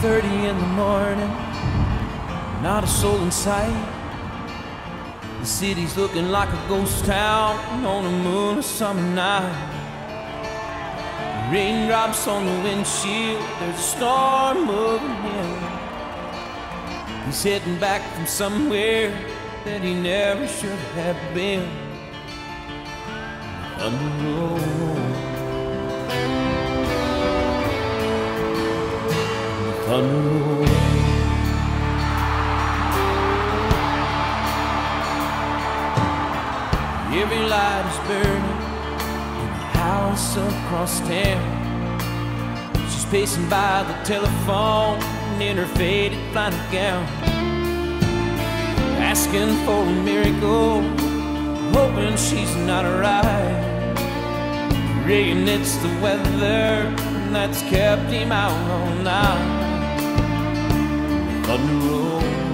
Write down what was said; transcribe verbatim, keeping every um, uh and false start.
thirty in the morning, not a soul in sight. The city's looking like a ghost town on a moonless summer night. Raindrops on the windshield, there's a storm moving in. He's heading back from somewhere that he never should have been. Thunder roll, thunder roll. Every light is burning in the house across town. She's pacing by the telephone in her faded flannel gown, asking for a miracle, hoping she's not right. Praying it's the weather that's kept him out all night. Thunder rolls,